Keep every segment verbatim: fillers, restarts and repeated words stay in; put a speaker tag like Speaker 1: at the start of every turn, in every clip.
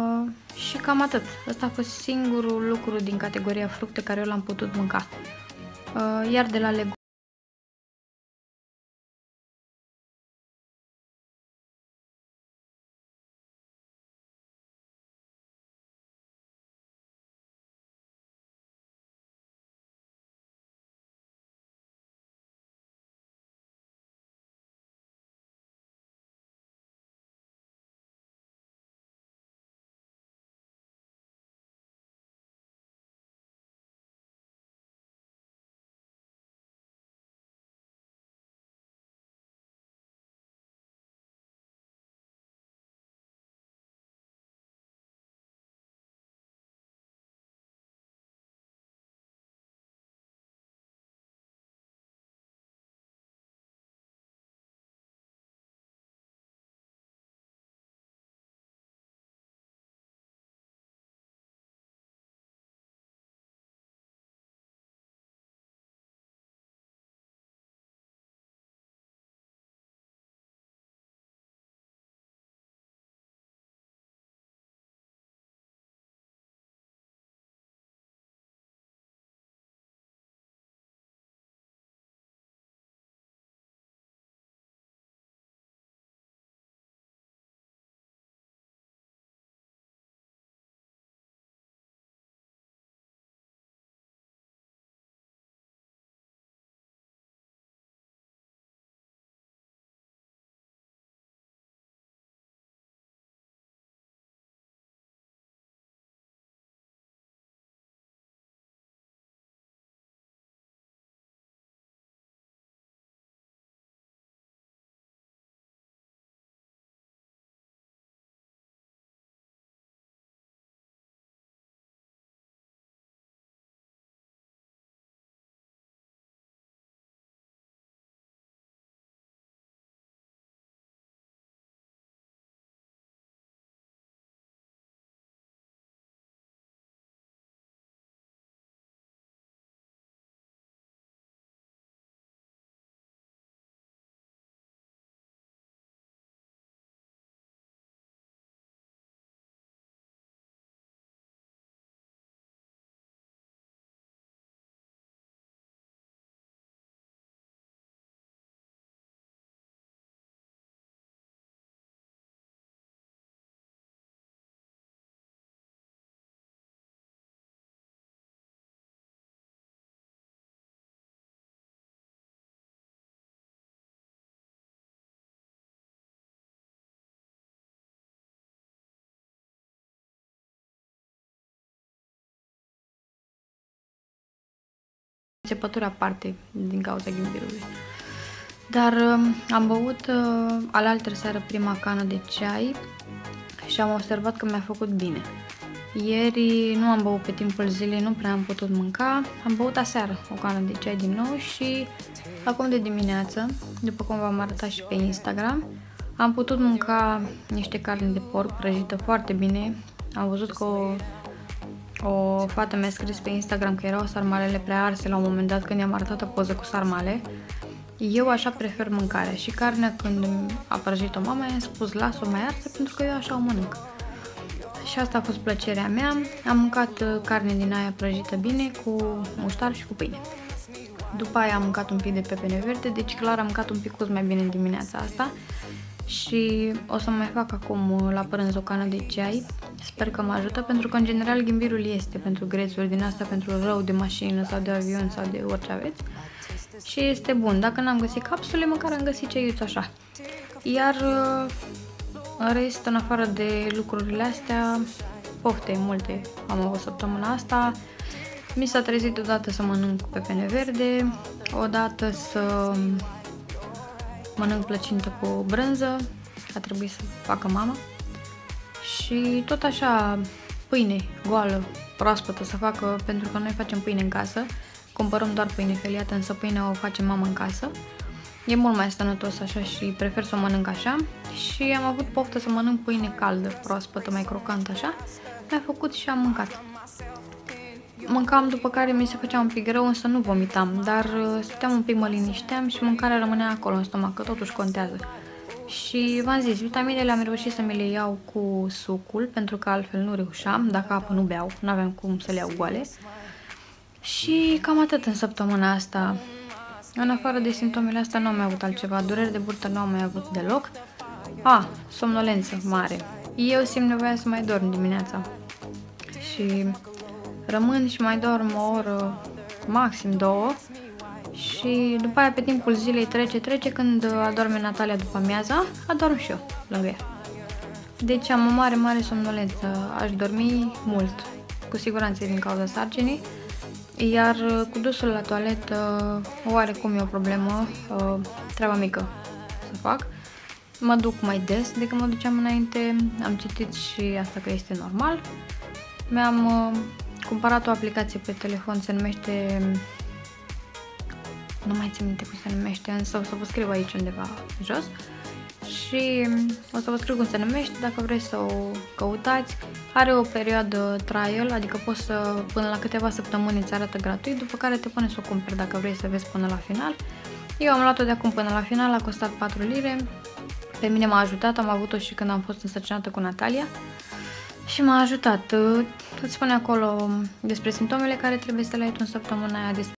Speaker 1: Uh, și cam atât. Ăsta a fost singurul lucru din categoria fructe care eu l-am putut mânca. Uh, iar de la legume începături aparte din cauza ghimbirului. Dar uh, am băut uh, alaltă seară prima cană de ceai și am observat că mi-a făcut bine. Ieri nu am băut pe timpul zilei, nu prea am putut mânca. Am băut aseară o cană de ceai din nou și acum de dimineață, după cum v-am arătat și pe Instagram, am putut mânca niște carne de porc prăjită foarte bine. Am văzut că o, o fată mi-a scris pe Instagram că erau sarmalele prea arse la un moment dat când i-am arătat o poză cu sarmale. Eu așa prefer mâncarea și carnea, când a prăjit-o mama, i-am spus las-o mai arsă pentru că eu așa o mănânc. Și asta a fost plăcerea mea. Am mâncat carne din aia prăjită bine cu muștar și cu pâine. După aia am mâncat un pic de pepene verde, deci clar am mâncat un pic mai bine în dimineața asta. Și o să mai fac acum la prânz o cană de ceai. Sper că mă ajută, pentru că în general ghimbirul este pentru grețuri din asta, pentru rău de mașină sau de avion sau de orice aveți. Și este bun. Dacă n-am găsit capsule, măcar am găsit ceiuți așa. Iar în rest, în afară de lucrurile astea, pofte multe am avut săptămâna asta. Mi s-a trezit odată să mănânc pepene verde, odată să mănânc plăcintă cu brânză, a trebuit să facă mama. Și tot așa, pâine goală, proaspătă să facă, pentru că noi facem pâine în casă. Cumpărăm doar pâine feliată, însă pâinea o face mama în casă. E mult mai sănătos așa și prefer să o mănânc așa. Și am avut poftă să mănânc pâine caldă, proaspătă, mai crocantă așa. Mi-a făcut și am mâncat. Mâncam, după care mi se făcea un pic rău, însă nu vomitam, dar stăteam un pic, mă linișteam și mâncarea rămânea acolo în stomac, că totuși contează. Și v-am zis, vitaminele am reușit să mi le iau cu sucul, pentru că altfel nu reușeam, dacă apă nu beau, nu aveam cum să le iau goale. Și cam atât în săptămâna asta. În afară de simptomele astea nu am mai avut altceva, dureri de burtă nu am mai avut deloc. A, somnolență mare. Eu simt nevoia să mai dorm dimineața. Și rămân și mai dorm o oră, maxim două. Și după aia pe timpul zilei trece, trece, când adorme Natalia după amiaza, adorm și eu lângă ea. Deci am o mare, mare somnolență, aș dormi mult, cu siguranță din cauza sarcinii, iar cu dusul la toaletă, oarecum e o problemă, treaba mică să fac. Mă duc mai des decât mă duceam înainte, am citit și asta că este normal. Mi-am cumpărat o aplicație pe telefon, se numește... Nu mai țin minte cum se numește, însă o să vă scriu aici undeva jos. Și o să vă scriu cum se numește, dacă vreți să o căutați. Are o perioadă trial, adică poți să, până la câteva săptămâni îți arată gratuit, după care te pune să o cumperi dacă vrei să vezi până la final. Eu am luat-o de acum până la final, a costat patru lire. Pe mine m-a ajutat, am avut-o și când am fost însărcinată cu Natalia. Și m-a ajutat. Îți spune acolo despre simptomele care trebuie să le ai tu în săptămâna aia, despre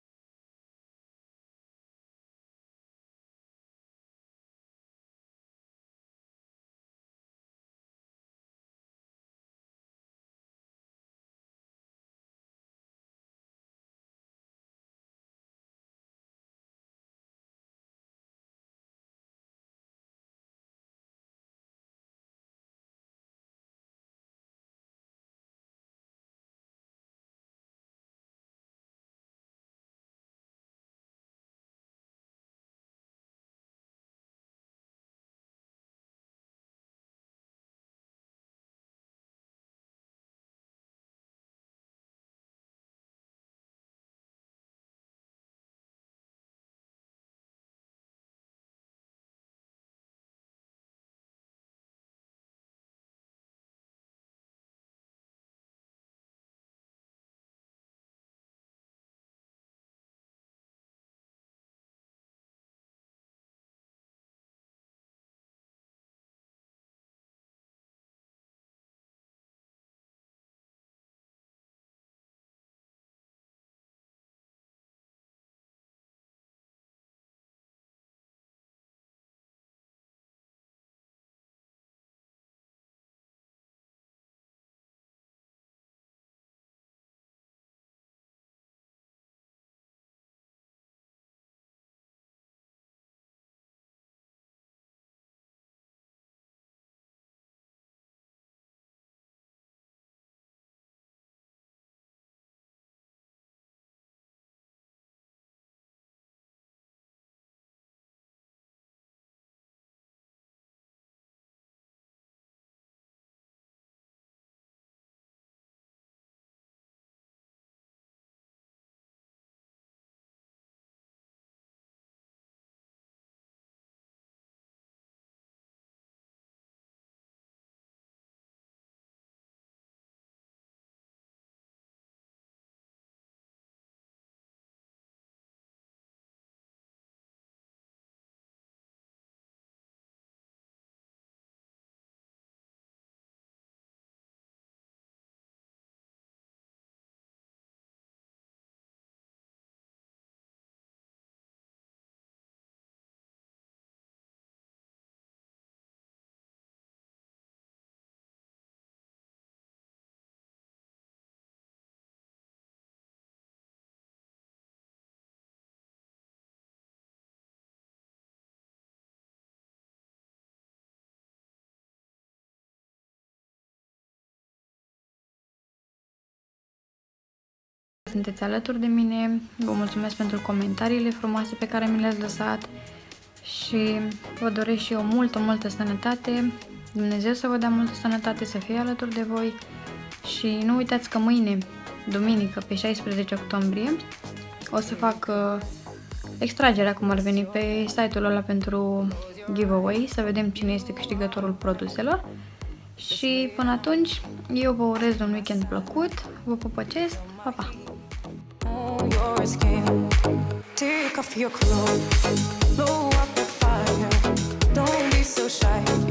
Speaker 1: sunteți alături de mine. Vă mulțumesc pentru comentariile frumoase pe care mi le-ați lăsat și vă doresc și eu multă, multă sănătate. Dumnezeu să vă dea multă sănătate, să fie alături de voi și nu uitați că mâine, duminică, pe șaisprezece octombrie, o să fac uh, extragerea, cum ar veni, pe site-ul ăla pentru giveaway, să vedem cine este câștigătorul produselor. Și până atunci, eu vă urez un weekend plăcut, vă pupăcesc, pa, pa! Take off your clothes, blow up the fire, don't be
Speaker 2: shy.